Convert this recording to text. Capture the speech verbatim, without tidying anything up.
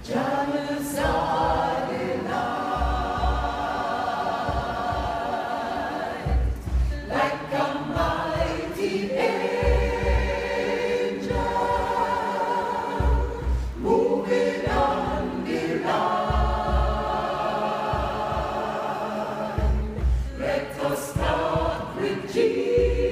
Jerusalem light, like a mighty angel, moving on the line. Let us start with Jesus.